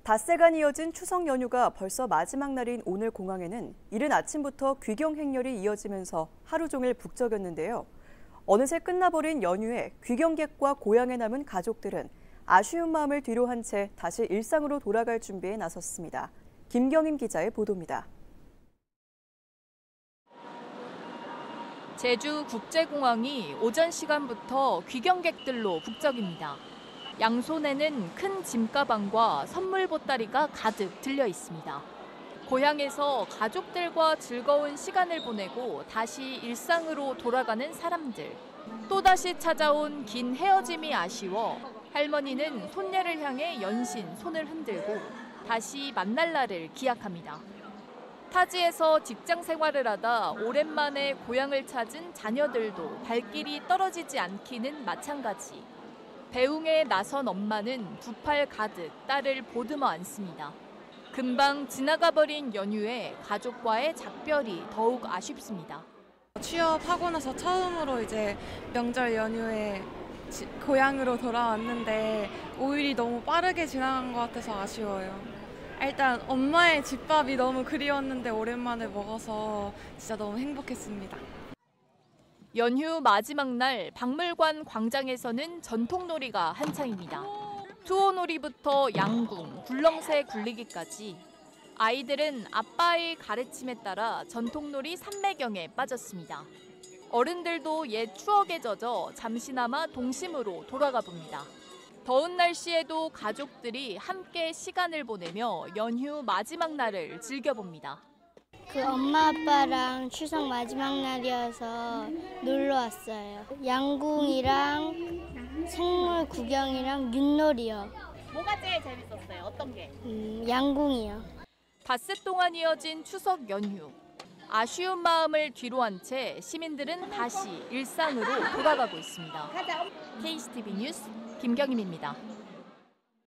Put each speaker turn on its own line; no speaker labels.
닷새간 이어진 추석 연휴가 벌써 마지막 날인 오늘 공항에는 이른 아침부터 귀경 행렬이 이어지면서 하루 종일 북적였는데요. 어느새 끝나버린 연휴에 귀경객과 고향에 남은 가족들은 아쉬운 마음을 뒤로한 채 다시 일상으로 돌아갈 준비에 나섰습니다. 김경임 기자의 보도입니다.
제주국제공항이 오전 시간부터 귀경객들로 북적입니다. 양손에는 큰 짐가방과 선물 보따리가 가득 들려 있습니다. 고향에서 가족들과 즐거운 시간을 보내고 다시 일상으로 돌아가는 사람들. 또다시 찾아온 긴 헤어짐이 아쉬워 할머니는 손녀를 향해 연신 손을 흔들고 다시 만날 날을 기약합니다. 타지에서 직장 생활을 하다 오랜만에 고향을 찾은 자녀들도 발길이 떨어지지 않기는 마찬가지. 배웅에 나선 엄마는 두 팔 가득 딸을 보듬어 안습니다. 금방 지나가버린 연휴에 가족과의 작별이 더욱 아쉽습니다.
취업하고 나서 처음으로 이제 명절 연휴에 고향으로 돌아왔는데 5일이 너무 빠르게 지나간 것 같아서 아쉬워요. 일단 엄마의 집밥이 너무 그리웠는데 오랜만에 먹어서 진짜 너무 행복했습니다.
연휴 마지막 날 박물관 광장에서는 전통놀이가 한창입니다. 투호놀이부터 양궁, 굴렁쇠 굴리기까지 아이들은 아빠의 가르침에 따라 전통놀이 삼매경에 빠졌습니다. 어른들도 옛 추억에 젖어 잠시나마 동심으로 돌아가 봅니다. 더운 날씨에도 가족들이 함께 시간을 보내며 연휴 마지막 날을 즐겨봅니다.
엄마 아빠랑 추석 마지막 날이어서 놀러 왔어요. 양궁이랑 생물 구경이랑 윷놀이요.
뭐가 제일 재밌었어요? 어떤 게?
양궁이요.
닷새 동안 이어진 추석 연휴. 아쉬운 마음을 뒤로한 채 시민들은 다시 일상으로 돌아가고 있습니다. KCTV 뉴스 김경임입니다.